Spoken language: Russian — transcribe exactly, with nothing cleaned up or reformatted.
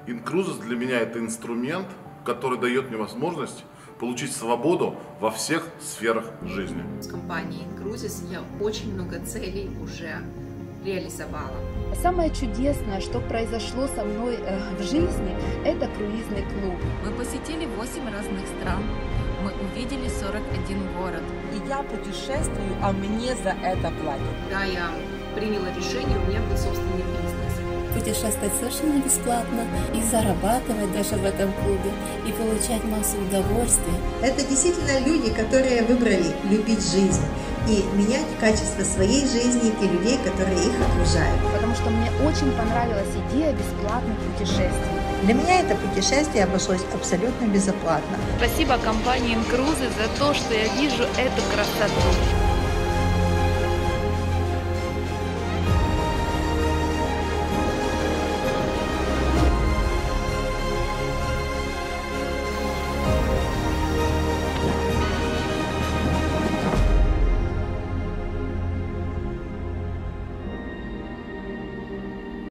Incruises для меня это инструмент, который дает мне возможность получить свободу во всех сферах жизни. С компанией Incruises я очень много целей уже реализовала. Самое чудесное, что произошло со мной в жизни, это круизный клуб. Мы посетили восемь разных стран, мы увидели сорок один город. И я путешествую, а мне за это платят. Да, я приняла решение, у меня был собственный бизнес. Путешествовать совершенно бесплатно и зарабатывать даже в этом клубе, и получать массу удовольствия. Это действительно люди, которые выбрали любить жизнь и менять качество своей жизни и людей, которые их окружают. Потому что мне очень понравилась идея бесплатных путешествий. Для меня это путешествие обошлось абсолютно безоплатно. Спасибо компании Incruises за то, что я вижу эту красоту.